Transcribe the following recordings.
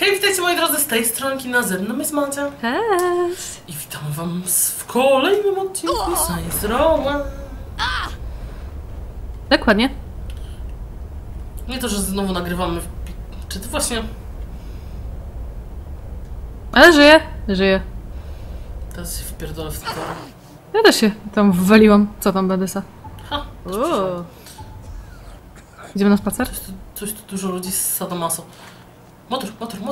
Hej, witajcie moi drodzy, z tej stronki na zewnątrz jest Macia. Cześć! I witam wam w kolejnym odcinku Saints Row. Dokładnie. Nie to, że znowu nagrywamy Czy to właśnie... Ale żyję, żyję. Teraz się wpierdolę w ten tor. Ja też się tam wwaliłam. Co tam, Bedysa? Ha! Idziemy na spacer? Coś tu dużo ludzi z Sadomaso. Motor.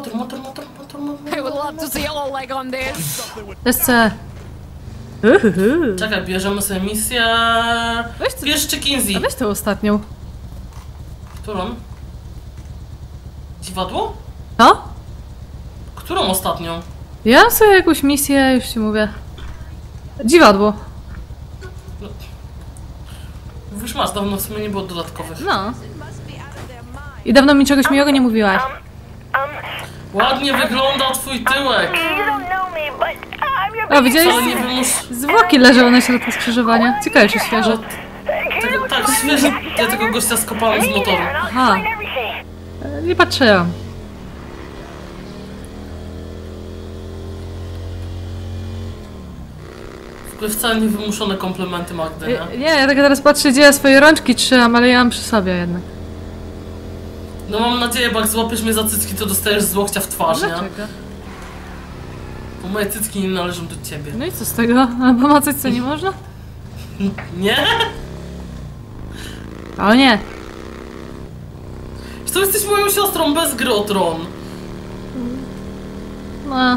I would love to see all leg on this. SC. Czekaj, bierzemy sobie misję... Weź co- Bierz Kinsey. A weź tę ostatnią. Którą? Dziwadło? Co? Którą ostatnią? Ja mam sobie jakąś misję, już ci mówię. Dziwadło. Już masz, dawno w sumie nie było dodatkowych. No. I dawno mi czegoś miłego nie mówiłaś. Ładnie wygląda twój tyłek. O, widziałeś? Ale nie wymusz... Zwłoki leżały na środku skrzyżowania. Ciekawe, czy świeże. Tak, świeżo. Ja tego gościa skopałem z motoru. Aha. Nie patrzyłam. W ogóle wcale nie wymuszone komplementy Magdy, nie? Nie, ja tak teraz patrzę, gdzie ja swoje rączki trzymam, ale ja mam przy sobie jednak. No mam nadzieję, bo jak złapiesz mnie za cycki, to dostajesz z łokcia w twarz, nie? Dlaczego? Bo moje cycki nie należą do ciebie. No i co z tego? A pomacać co nie można? Nie? O nie! Czy to jesteś moją siostrą bez gry o tron? No.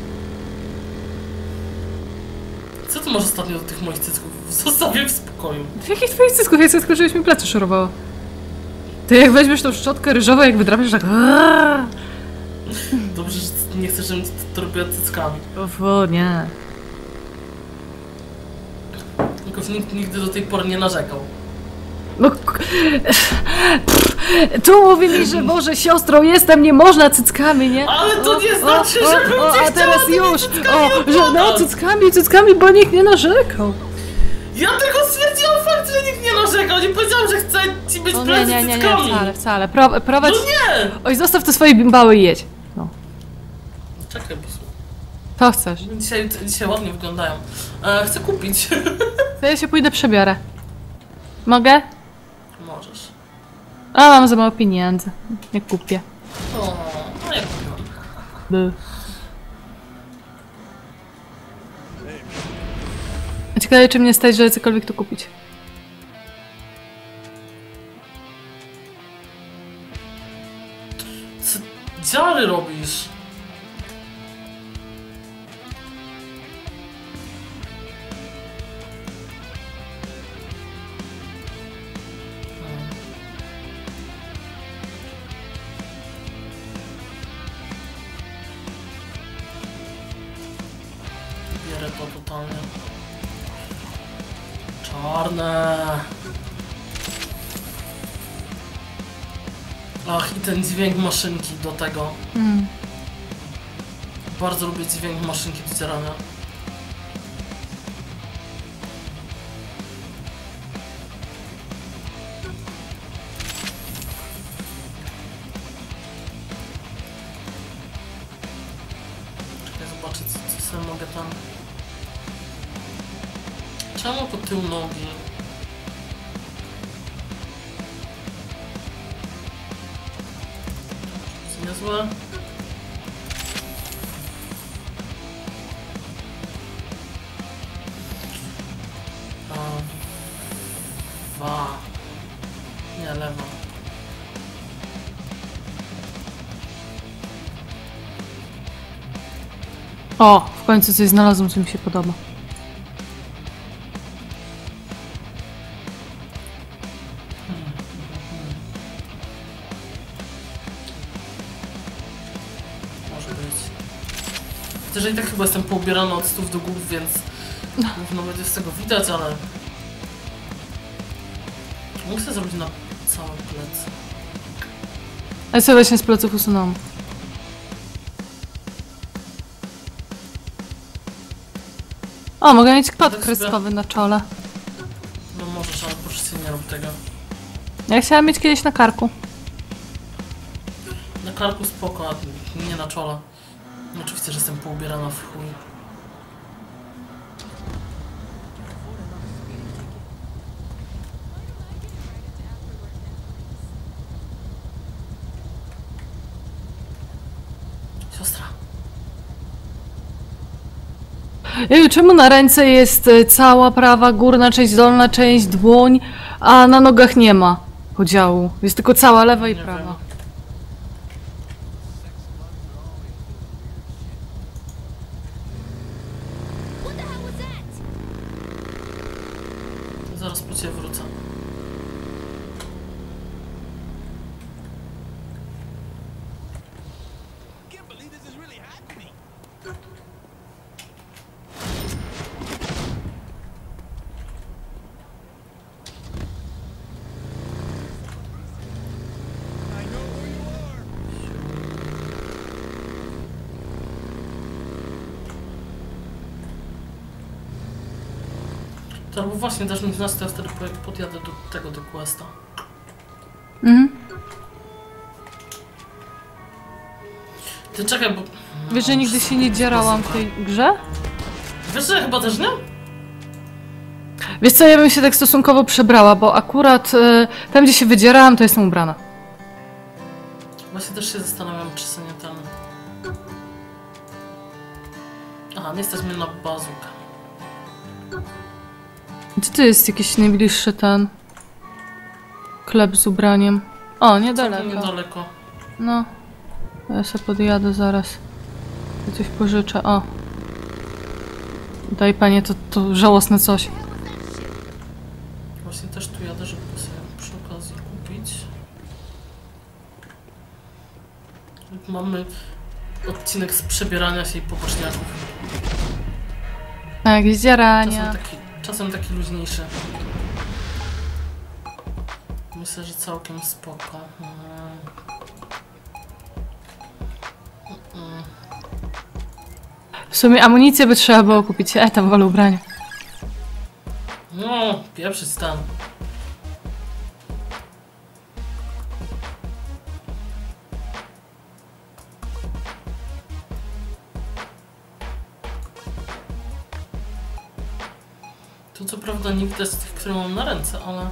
Co ty masz ostatnio do tych moich cycków? Zostawię w spokoju. W jakich twoich cysków? Ja tylko, żebyś mi plecy szorowało. Ty jak weźmiesz tą szczotkę ryżową, jak wydrapiesz tak... Dobrze, że nie chcesz, żebym to robiła cyckami. O nie. Tylko nikt nigdy do tej pory nie narzekał. No... Tu mówi mi, że może siostrą jestem, nie można cyckami, nie? Ale to nie znaczy, że bym cię a teraz chciała już! tymi cyckami Że no, oblatać. cyckami, bo nikt nie narzekał. Ja tylko stwierdziłam fakt, że nikt nie narzekał. Nie powiedziałam, że chcę ci być plecy cyckami. wcale. Prowadź... No nie! Oj, zostaw te swoje bimbały i jedź. No. Czekaj, bo To chcesz. dzisiaj ładnie wyglądają. Chcę kupić. To ja się pójdę przebiorę. Mogę? Możesz. A, mam za mało pieniędzy. Nie kupię. O, no jak kupiłam. Ciekawe, czy mnie stać, żeby cokolwiek tu kupić. Co dziary robisz? Bierę to totalnie. Czarne. Ach, i ten dźwięk maszynki do tego. Bardzo lubię dźwięk maszynki do dzierania. Czekaj, zobaczę co sobie mogę tam... Czemu to tył nogi? Niezłe. Nie, lewa. O, w końcu coś znalazłam, co mi się podoba. Może być. Chociaż i tak chyba jestem poubierany od stóp do głów, więc gówno będzie z tego widać, ale... Mogę sobie zrobić na cały plec. A ja sobie właśnie z pleców usunąłem. O, mogę mieć kod Tak kreskowy na czole. No możesz, ale proszę cię, nie rób tego. Ja chciałam mieć kiedyś na karku. Na karku spoko, a nie na czole. Oczywiście, że jestem poubierana w chuj. Siostra. Czemu na ręce jest cała prawa, górna część, dolna część, dłoń, a na nogach nie ma podziału? Jest tylko cała lewa i Nie prawa. wiem. Zaraz po ciebie wrócę. To albo właśnie dasz mi znać, to ja wtedy podjadę do tego, do questa. Mhm. Ty czekaj, bo... Wiesz, że nigdy się nie dzierałam w tej grze? Wiesz, że ja chyba też nie? Wiesz co, ja bym się tak stosunkowo przebrała, bo akurat tam, gdzie się wydzierałam, to jestem ubrana. Właśnie też się zastanawiam, czy sobie nie ten... Aha, nie stać mnie na bazookę. Gdzie tu jest jakiś najbliższy ten... Klep z ubraniem? O, niedaleko. Niedaleko. No. Ja sobie podjadę zaraz. Ja coś pożyczę, o. Daj panie, to żałosne coś. Właśnie też tu jadę, żeby sobie przy okazji kupić. Mamy odcinek z przebierania się i poboczniaków. Tak, zdzierania. Czasem taki luźniejszy. Myślę, że całkiem spoko. W sumie amunicję by trzeba było kupić. Tam wolę ubrania. No, pierwszy stan. Tu co prawda nie widać tych, które mam na ręce, ale...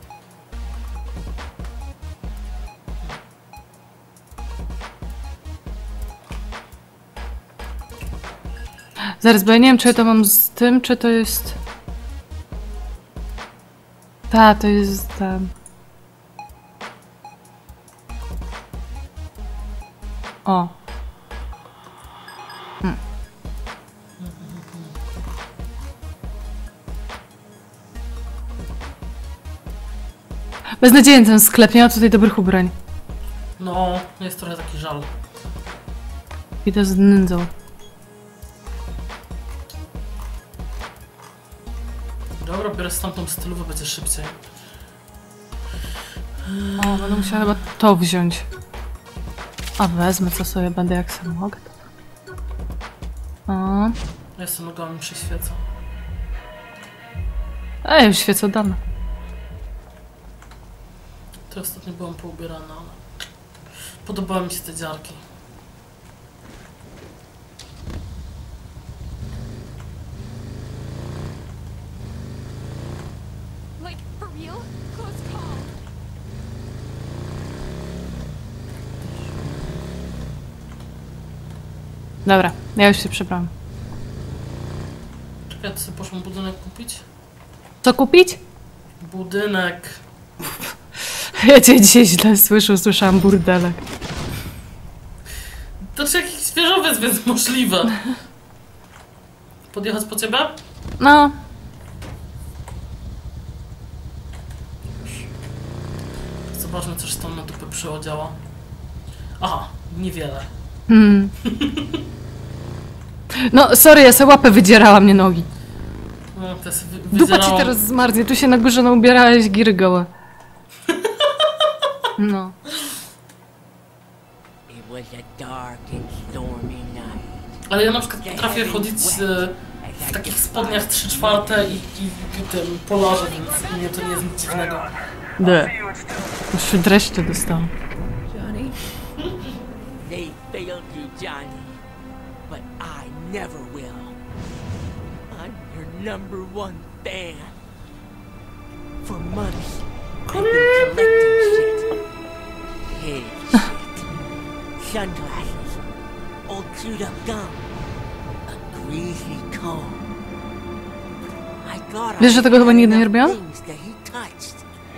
Zaraz, bo ja nie wiem, czy ja to mam z tym, czy to jest... Ta, to jest tam. O. Beznadziejny ten sklep, nie ma tutaj dobrych ubrań. No, jest trochę taki żal. Idę z nędzą. Dobra, biorę stamtąd stylówę, będzie szybciej. O, będę musiała chyba to wziąć. A wezmę, co sobie będę jak sam mogę. O. Ja sobie nogami przyświecę. Już świecę od dawna. To ostatnio byłam poubierana, ale... Podobały mi się te dziarki. Like, for real? Close call. Dobra, ja już się przebrałam. Czekaj, to sobie poszłam budynek kupić? Co kupić? Budynek. Ja cię dzisiaj źle słyszę, usłyszałam burdelek. To czy jakiś świeżowiec, więc możliwe. Podjechać po ciebie? No. Zobaczmy, coś tam na dupę przyodziała. Aha, niewiele. No, sorry, ja sobie łapę wydzierała mnie nogi. No, to jest Dupa ci teraz zmarznie, tu się na górze naubierałeś giry gołe. No. It was a dark and stormy night. Ale ja na przykład potrafię chodzić w takich spodniach 3/4 i tym polarze, więc mnie to nie jest nic dziwnego. Już dreszcze dostałam. Johnny? They failed you, Johnny. But I never will. I'm your #1 fan. For months, I've been collecting shit. Hey, shit. Sunglasses. Old chewed up gum. A greasy comb. I thought Wiesz, że tego chyba nigdy nie robiłam? things that he touched.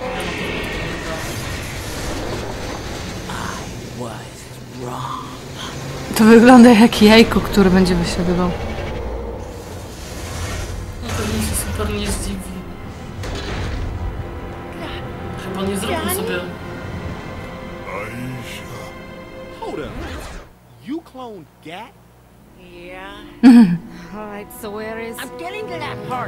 I was wrong. To wygląda jak jajko, które będzie wysiadywał. No pewnie się super nie zdziwi. Chyba nie zrobił sobie... Hold up. You cloned Gat? Yeah. Alright, so where is... I'm getting to that part.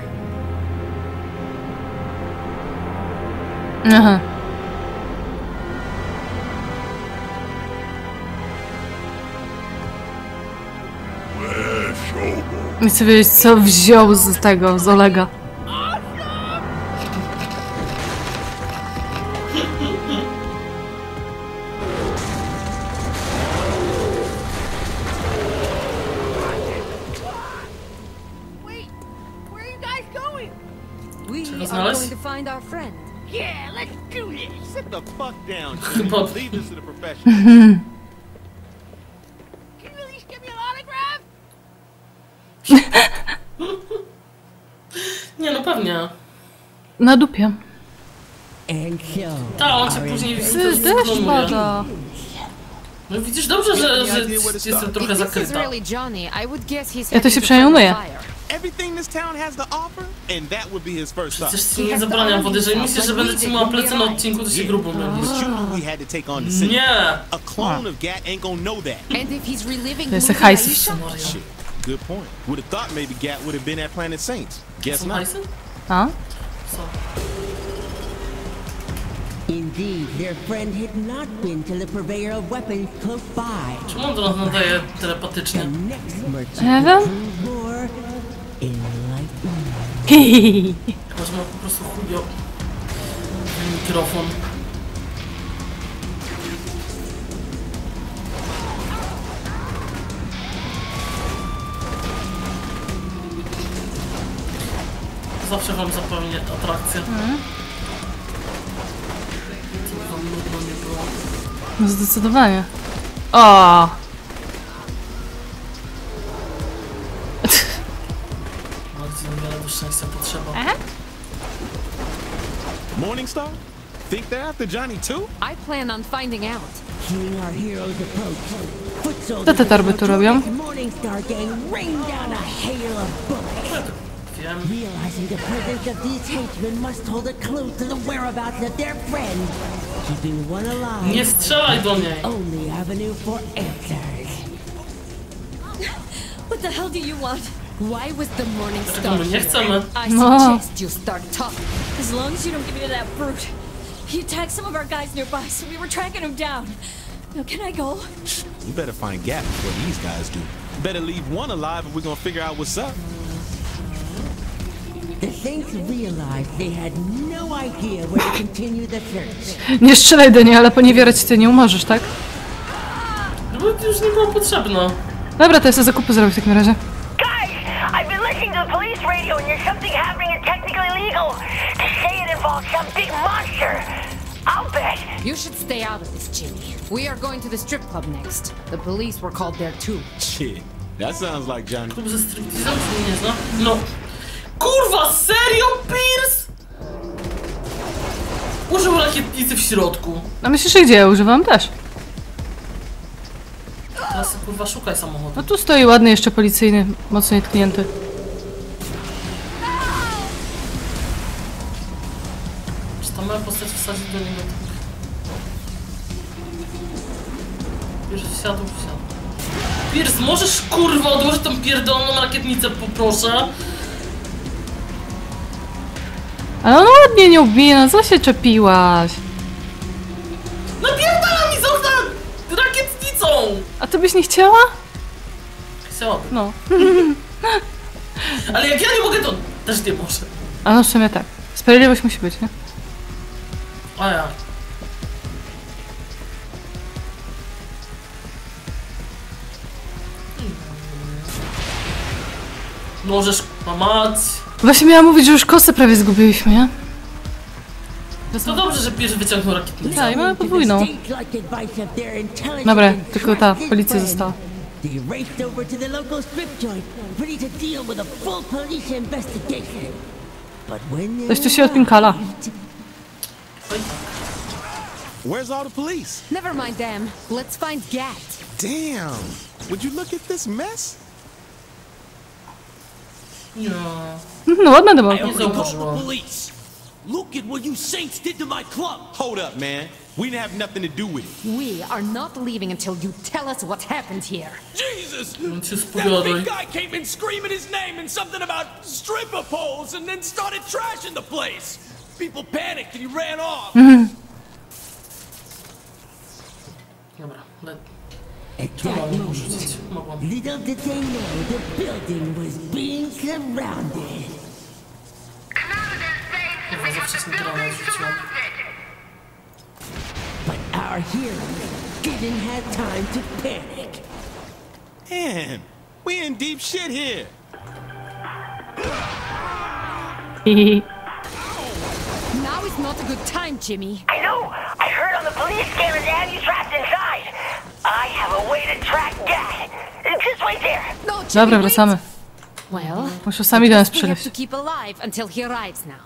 Aha. Nie chcę wiedzieć, co wziął z tego, z Olega. Wait, where are you guys going? We Czego are znaleźć? going to find our friend. Yeah, let's do this. Sit the fuck down, Chyba... Jimmy. Leave this to the professionals. Can you at least give me an autograph? Nie no pewnie. Na dupie. And so, Tak, on cię później Ty też pada. No widzisz dobrze, że jestem trochę If this is zakryta. really Johnny, I would guess he's Ja to się heading to przejmuję. Friendly Fire. Everything this town has to offer, and that would be his first stop. Przecież ci nie zabraniam wody, jeżeli myślisz, że będę ci mała plecy na odcinku, to się grubo mylisz. But you knew we had to take on the city. Nie! A clone of Gat ain't gonna know that. And if he's reliving To jest the hajs. movie Aisha, Maria. Shit. Good point. Would have thought maybe Gat would have been at Planet Saints. Guess Są not. hajsy? A? Co? Indeed, their friend had not been to the purveyor of weapons close by. Czemu on do nas nadaje telepatycznie? The next merchant Nie wiem. proved more enlightened. Hihihi. Chyba, że ma po prostu chujo mikrofon. Zawsze wam zapewni atrakcję. Co by wam nudno nie było. No zdecydowanie. O. Bardzo niewiele do szczęścia potrzeba. Morningstar? Think they're after Johnny too? I plan on finding out. Seeing our heroes approach, foot Co soldiers te torby tu robią? Morningstar gang rained down a hail of bullets. Wiem. Realizing the presence of these henchmen must hold a clue to the whereabouts of their friend. Keeping one alive, Nie strzelaj do niej! only avenue for answers. What the hell do you want? Why was the morning Dlaczego star my nie here? chcemy? I No. suggest you start talking. As long as you don't give me to that brute. He attacked some of our guys nearby, so we were tracking him down. Now, can I go? You better find Gat before these guys do. Better leave one alive if we're gonna figure out what's up. The Saints realized they had no idea where to continue the search. Nie strzelaj do niej, ale poniewierać ty nie umożesz, tak? Żeby już nie było potrzebne. Dobra, to ja sobie zakupy zrobię w takim razie. Guys, I've been listening to the police radio and there's something happening and technically illegal. To say it involves some big monster. I'll bet. You should stay out of this, Jimmy. We are going to the strip club next. The police were called there too. Shit. That sounds like Johnny. Klub ze striptizem, czy nie zna? No. Kurwa, serio, Pierce? Użył rakietnicy w środku. A myślisz, że gdzie ja używam też? Teraz kurwa szukaj samochodu. No tu stoi ładny jeszcze policyjny, mocno nietknięty. Czy ta moja postać wsadzi do niego tak? Pierce wsiadł. Pierce, możesz kurwa odłożyć tą pierdoloną rakietnicę, poproszę? Ale on ładnie nie ubije, no co się czepiłaś? Napierdala mi z okna rakietnicą! A ty byś nie chciała? Chciałabym. No. Ale jak ja nie mogę, to też nie może. A no w sumie tak. Sprawiedliwość musi być, nie? A ja. Możesz mać. Właśnie miałam mówić, że już kosę prawie zgubiliśmy, nie? To dobrze, że pierwszy wyciągnął rakietnicę. Tak, i mamy podwójną. Dobra, tylko ta policja została. They raced over to the local strip joint, ready to deal with a full police investigation. But when they Coś tu się odpinkala. Where's all the police? Never mind them. Let's find Gat. Damn. Would you look at this mess? Nie. No ładna demo. Nie zauważyłam. Police! Look at what you saints did to my club! Hold up, man. We didn't have nothing to do with it. We are not leaving until you tell us what happened here. Jesus! On cię That spowiadaj. big guy came in screaming his name and something about stripper poles and then started trashing the place! People panicked and he ran off! Dobra, At czemu that mam moment, rzucić? Mogłam. little did they know the building was being surrounded. Chyba za wcześnie granat rzuciłam. But our heroes didn't have time to panic. Man, we in deep shit here. Now is not a good time, Jimmy. I know! I heard on the police scanner they have you trapped inside! I have a way to track Gat! Just wait there! No, Jimmy, Dobra, wait. wracamy. Well, Muszę sami do nas we have przyleść. to keep alive until he arrives now.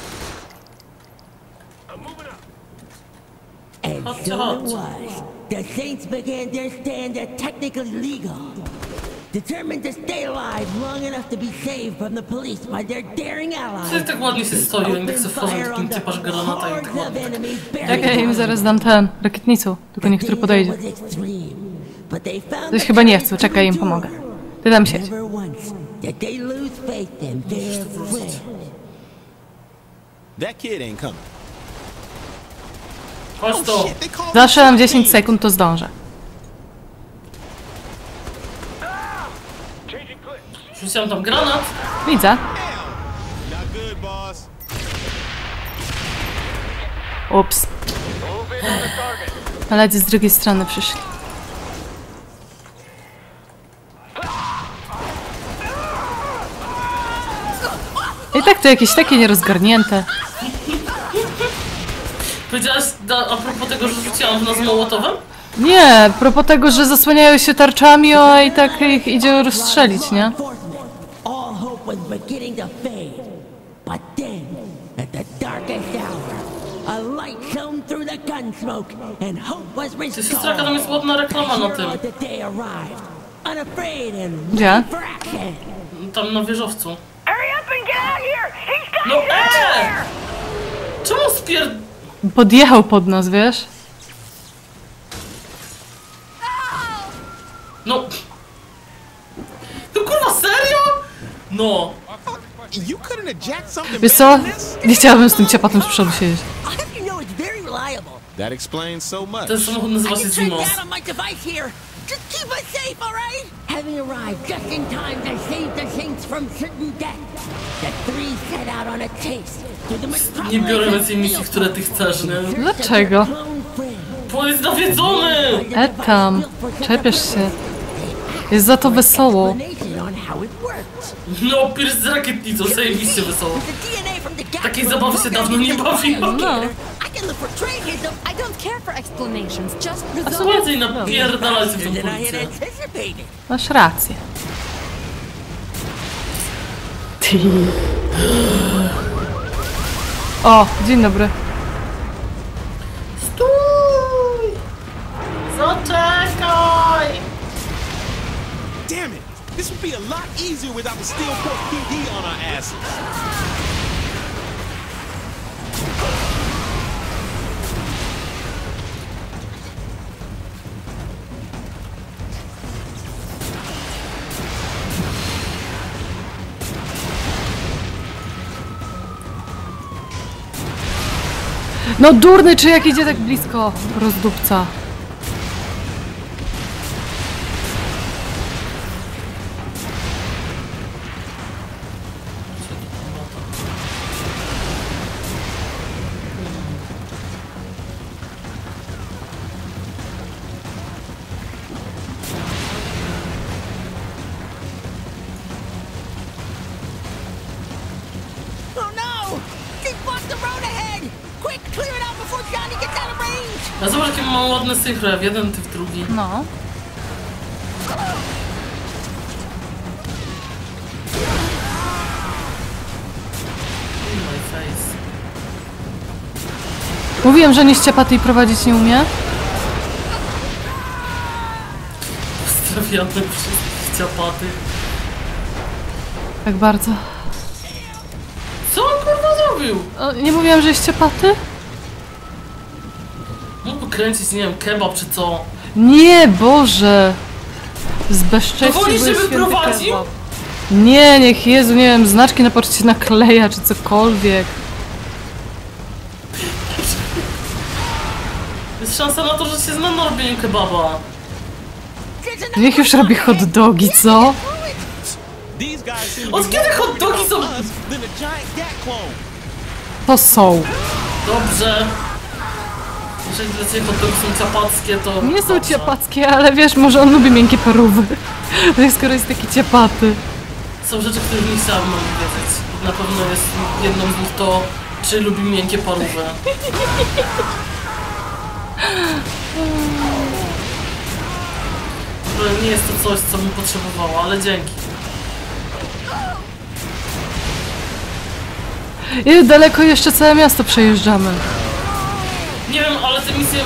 And Hot so hot. it was. The Saints began their stand at technically legal. Determined to stay alive long enough to be saved from the police by their daring allies. Ty tak ładnie się stoi, jak Open chcę wchodzić, fire takim on the typasz granata i tak hordes of ładnie. enemies Jak ja im buried zaraz dam ten, rakietnicą. Tylko niech który podejdzie. was extreme, but they found Coś the chyba nie courage chcą, to czekaj, im endure. pomogę. Ty tam siedź. Never once did they lose faith in their friend. That kid ain't coming. Chodź to. Shit, they called Zawsze mam 10 sekund, to zdążę. Rzuciłam tam granat. Widzę. Not good, boss. Ups. Ale z drugiej strony przyszli. I tak to jakieś takie nierozgarnięte. Powiedziałaś a propos tego, że rzuciłam w nas mołotowem? Nie, a propos tego, że zasłaniają się tarczami, a i tak ich idzie rozstrzelić, nie? All hope was beginning to fade. But then, at the darkest hour, a light shone through the gun smoke, and hope was Ty restored. siostra, tam jest ładna reklama na The hero tym. of the day arrived, unafraid and Gdzie? ready for action. Tam na wieżowcu. Hurry up and get out here! He's got No you there! Czemu Podjechał pod nas, wiesz? No... To kurwa, serio? No. You couldn't have jacked something Wiesz better co? than this? Nie chciałabym z tym ciapatem z przodu siedzieć. I have you know it's very reliable. That explains so much. Ten samochód nazywa I się can track Zimos. down on my device here. Just keep us safe, all right? Having arrived just in time to save the Saints from certain death, the three set out on a chase through the metropolis. Nie biorę of więcej misji, Steel które ty chcesz, nie? Search of Dlaczego? their clone friend. Bo jest nawiedzony! Tam, czepiasz się. Jest za to wesoło. Explanation on how it works. No, Pierce z rakietnicą, zajebiście wesoło. The DNA from the gap Takiej was zabawy się broken dawno nie into bawiłam. No. I can look for traces of I don't care for explanations, just A co resolve. więcej, napierdalajcie w tą than I had policję. anticipated. Masz rację. O, dzień dobry. Stój! Zaczekaj! Damn it! This would be a lot easier without the Steelport PD on our asses. No durny, czy jak idzie tak blisko? Rozdupca. Johnny gets out of range! A zobacz, jakie mam ładne synchro, w jeden, ty w drugi. No. In my face. Mówiłem, że nie ściepaty i prowadzić nie umie. Pozdrawiamy wszystkich ciapaty. Tak bardzo. Co on kurwa zrobił? O, nie mówiłem, że jest ściepaty? Mógłby kręcić, nie wiem, kebab czy co. Nie, Boże! To Zbezcześcił wolisz, żeby święty prowadził? kebab. Nie, niech Jezu, nie wiem, znaczki na poczcie nakleja, czy cokolwiek. Jest szansa na to, że się zna na robieniu kebaba. Niech już robi hot dogi, co? These guys seem to Od be kiedy more hot dogi są... us than a giant Gat clone. To są. Dobrze. Jeżeli dla ciebie hot dogi są ciapackie, to... Nie są dobrze. ciapackie, ale wiesz, może on lubi miękkie parówy. Skoro jest taki ciapaty. Są rzeczy, których nie chciałabym wiedzieć. Na pewno jest jedną z nich to, czy lubi miękkie parówy. Nie jest to coś, co bym potrzebowała, ale dzięki. I daleko jeszcze całe miasto przejeżdżamy. Nie wiem, ale te misje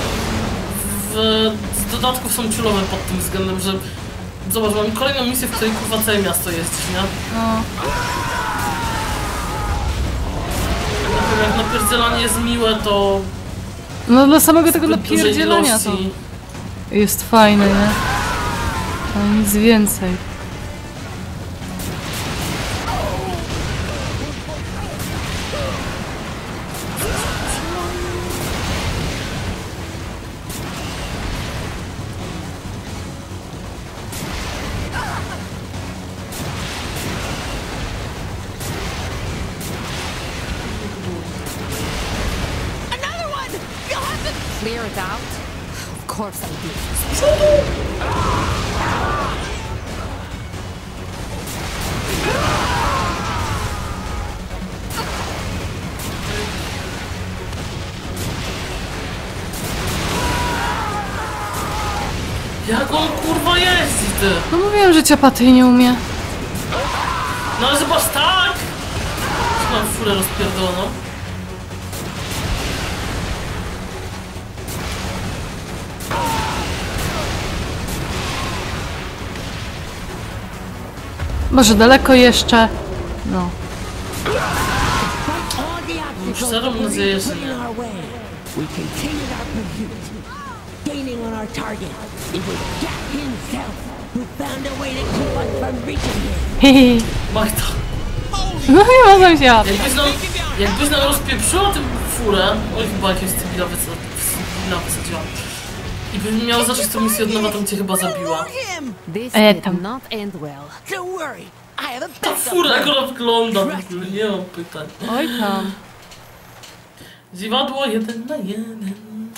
z dodatków są ciulowe pod tym względem, że... Zobacz, mam kolejną misję, w której kurwa całe miasto jeździć, nie? No. Jak napierdzielanie jest miłe, to... No dla samego tego zbyt dużej napierdzielania to ilości. jest fajne, nie? Ale nic więcej. Another one! You'll have to... Clear it out? Of course I do. Jak on kurwa jeździ, ty? No mówiłem, że ciapaty nie umie. No ale zobacz, tak! Mam furę rozpierdoloną. Może daleko jeszcze. No. All the obstacles Szczerą the police nadzieję, że put in nie. our way. We continued our pursuit, gaining on our target. It was Jack himself who found a way to keep us from reaching him. Hehe. Magda, No nie mogłem się. jakbyś nam rozpieprzyła tę furę, oj chyba jakieś cywila wysadziła. I bym miał zacząć tę misję od nowa, to bym cię chyba zabiła. Him! This tam. did not end well. Don't worry, I have a Ta backup fura, jak plan. ona wygląda w ogóle, nie mam pytań. Oj tam. Dziwadło 1 na 1.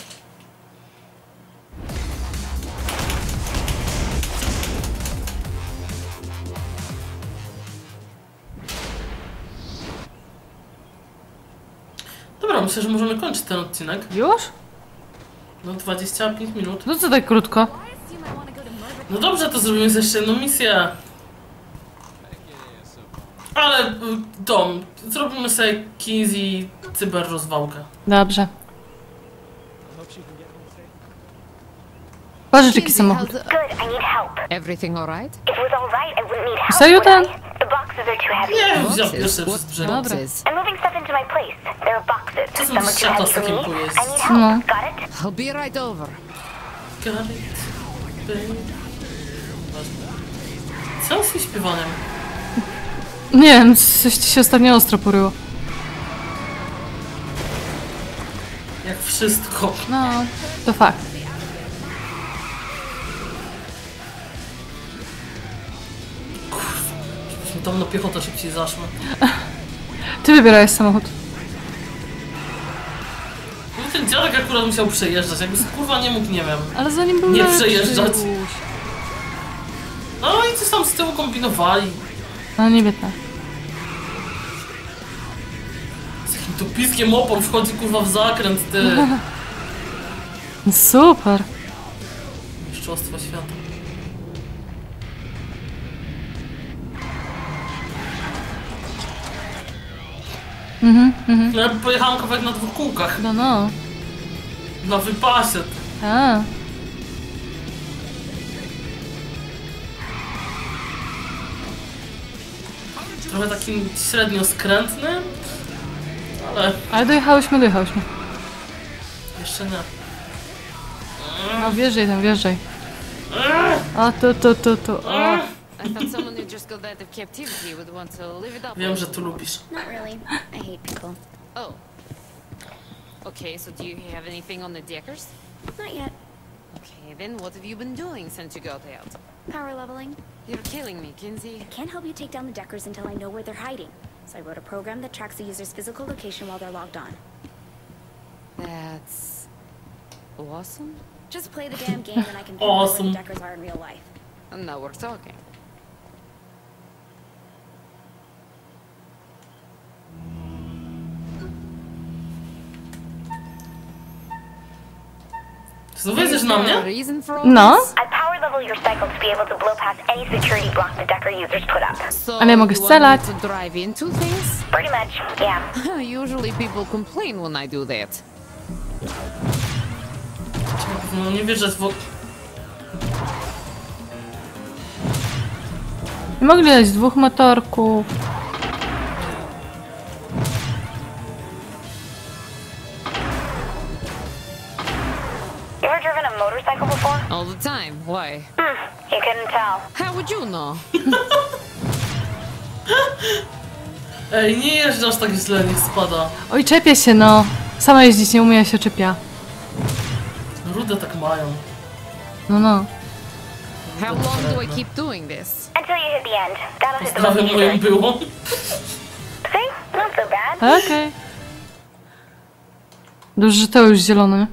Dobra, myślę, że możemy kończyć ten odcinek. Już? No 25 minut. No co tak krótko? No dobrze, to zrobimy jeszcze jedną misję. Ale Tom, zrobimy sobie Kinsey cyberrozwałkę. Dobrze. Patrz, jaki samochód. Good, I need help. Everything all right? If it was alright, I wouldn't need help. Serio would I? ten? The boxes are too heavy. Nie, wziął Boxes? pierwszy przez What brzeg. Dobra. boxes? I'm moving stuff into my place. There are boxes. Czasem Some are too światła heavy z for takim me. pojeździć. I need help. No. Got it? I'll be right over. Got it, babe. Co z tym śpiewaniem? Nie wiem, coś ci się ostatnio ostro poryło. Jak wszystko. No, to fakt. Żebyśmy tam na piechotę szybciej zaszły. Ty wybierałeś samochód. No ten dziadek akurat musiał przejeżdżać, jakby kurwa nie mógł, nie wiem. Ale zanim był Nie lepszy przejeżdżać. już. No i coś tam z tyłu kombinowali. No niby tak. Z jakim tu piskiem opon wchodzi kurwa w zakręt, ty. Super. Mistrzostwo świata. Ja pojechałem kawałek na 2 kółkach. No. Na wypasie. A. Trochę takim średnio skrętnym, ale Ale dojechałyśmy. jeszcze nie. No wjeżdżaj tam, wjeżdżaj. A to. O. I thought someone who just got out of captivity would want to live it up. Wiem, że tu lubisz. Not really. I hate people. Oh. Okay, so do you have anything on the Deckers? Not yet. Okay, then what have you been doing since you got out? Power leveling. You're killing me, Kinsey. I can't help you take down the Deckers until I know where they're hiding. So I wrote a program that tracks the user's physical location while they're logged on. That's awesome. Just play the damn game and I can figure out Awesome. where the Deckers are in real life. And now we're talking. Znowu jedziesz na mnie? Reason for all No. this? I power level your cycle to be able to blow past any security block the Decker users put up. So Ale mogę you want strzelać. me to drive into things? Pretty much, yeah. Usually people complain when I do that. No nie wierzę w... Nie mogli dać 2 motorków. You ever driven a motorcycle before? All the time. Why? You couldn't tell. How would you know? Ej, nie jeżdżasz tak źle, niech spada. Oj, czepia się no. Sama jeździć nie umie, się czepia. Rude tak mają. No. How long do I keep doing this? Until you hit the end. That'll hit the Pozdrawiam moją motor. byłą. See? Not so bad. Okej. Dobrze, że to już zielone.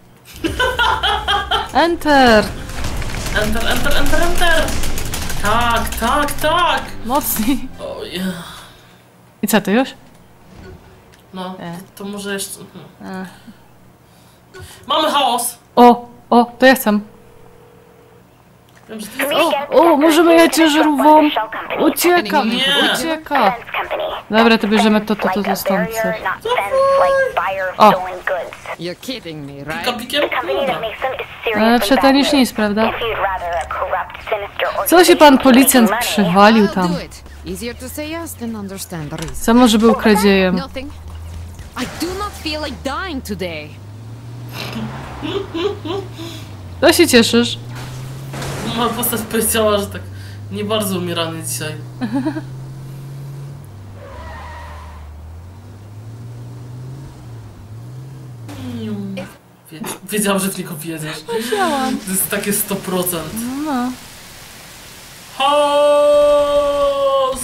Enter! Enter. Tak. Mocniej. O yeah. I co, to już? No, to może jeszcze... Mamy chaos. O, to ja chcę. Wiem, że to For jest... me to get at the Decker, możemy you jechać need to disrupt ciężarówką. one of the shell companies. Uciekam, Nie. ucieka. Fence company. Dobra, to bierzemy to Like a stąd. barrier, not fence, like buyer of O. stolen goods. You're kidding me, right? Kapikiem? The company that makes them is Ale seriously bad przetanisz news. nic, prawda? If you'd rather a corrupt, sinister Co się pan organization policjant making money, przywalił I'll tam? do it. Easier to say yes than understand the reason. Co może był kradziejem? Nothing. I do not feel like dying today. To się cieszysz? Moja postać powiedziała, że tak nie bardzo umieramy dzisiaj. Wiedziałam, że w niego wiedziesz. Wiedziałam. To jest takie 100%. No. Chaos!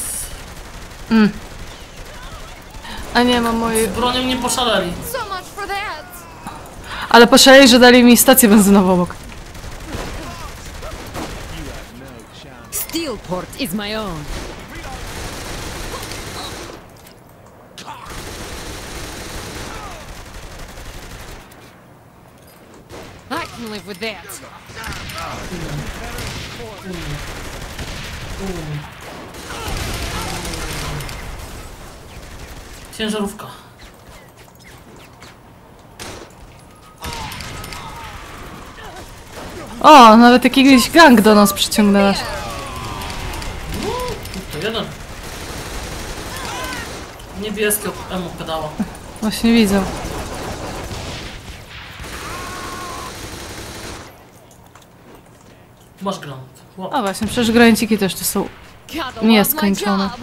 A nie, mam moje... Z bronią nie poszaleli. So much for that. Ale poszaleli, że dali mi stację benzynową obok. Steelport is my own. I can live with that. Ciężarówka. O, nawet jakiegoś gang do nas przyciągnęłaś. To jeden. Niebieskie emu pedała. Właśnie widzę. Masz granat. Wow. O właśnie, przecież graniciki też tu są God, nieskończone. job.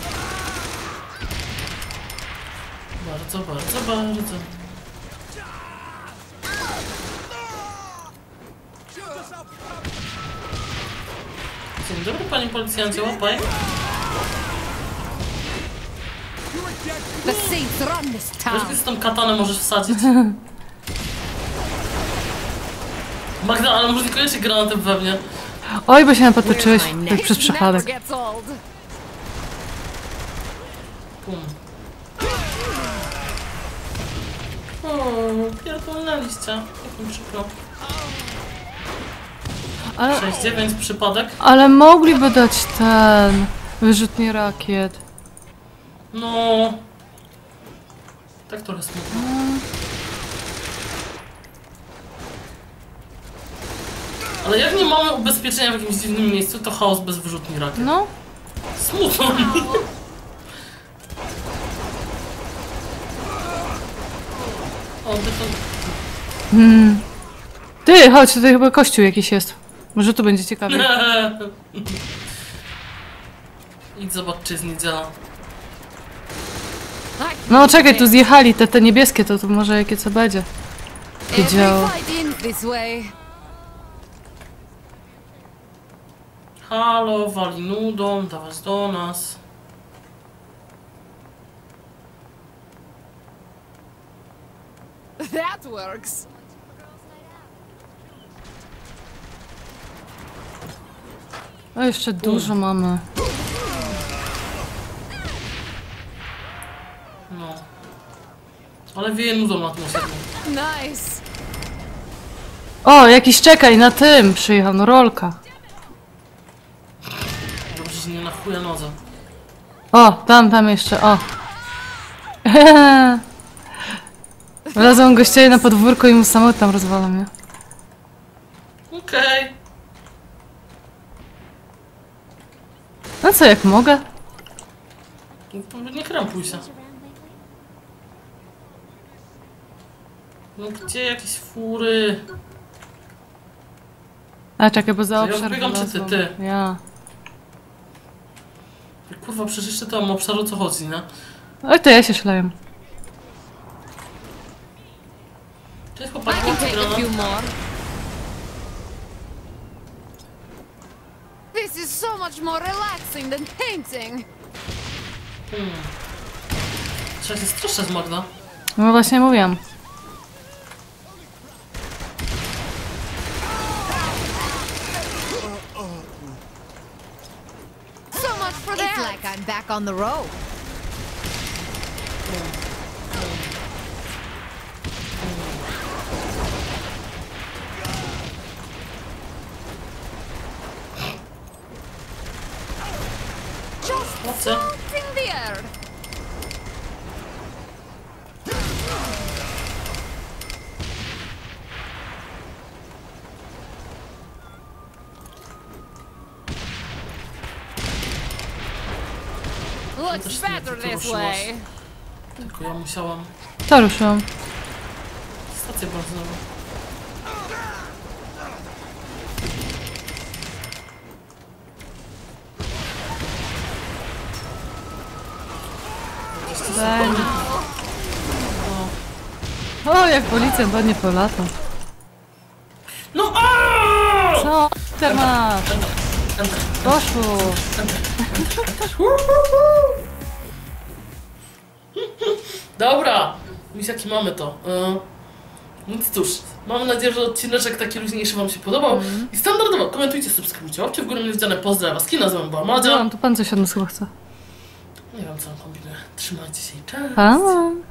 Bardzo. Dzień dobry, panie policjancie, łapaj. The saints run this Wiesz, town. gdzie z tą katanę możesz wsadzić? Magda, ale może niekoniecznie granatem we mnie. Oj, bo się napotoczyłeś My tak neck przez przypadek. never gets old. Pum. pierdolnęliście. Jak mi przykro. Ale, 6-9 przypadek. ale mogliby dać ten wyrzutnie rakiet. No. Tak trochę smutno. Ale jak nie mamy ubezpieczenia w jakimś dziwnym miejscu, to chaos bez wyrzutni rakiet. No. Smutno mi. O, to... Ty, chodź, tutaj chyba kościół jakiś jest. Może tu będzie ciekawie. Idź zobacz, czy jest niedziela. No czekaj, tu zjechali te niebieskie, to tu może jakie co będzie. Wiedziało. This way. Halo, wali nudą, dawać do nas. That works. O, jeszcze dużo mamy. No. Ale wieje nudą atmosferą. Nice. O, jakiś czekaj, na tym przyjechał, no rolka. Dobrze, że nie na chuja nodze. O, tam jeszcze, o. Wlazłem gościowi na podwórko i mu samolot tam rozwala mnie. Okej. No co, jak mogę? Nie krępuj się. No gdzie jakieś fury? A czekaj, bo za To ja obszar wbiegam, czy ty? wylazłam. Ty. Ja. Kurwa, przecież jeszcze tam obszar o co chodzi, nie? Oj, to ja się szleję. Cześć I chłopaki, can take a granat. few more. This is so much more relaxing than painting. Trzeba się straszać, Magda. No właśnie mówiłam. So much for that. It's like I'm back on the road. Just Chłopcy. in the air. Looks Też better nie this poruszyłaś. way. Tylko ja musiałam To ruszyłam. stację benzynową. Będzie. O, jak policjant ładnie polatał. No aaa! Co ty masz? Poszło. Dobra, więc jaki mamy to? Więc cóż, mam nadzieję, że odcineczek taki luźniejszy wam się podobał. I standardowo komentujcie, subskrybujcie, łapcie w górę niewidziane, pozdrawiam was, kina z wami była Madzia. Tu pan coś od nas chyba chce. Nie wiem co on kombinuje, trzymajcie się i cześć. Pa.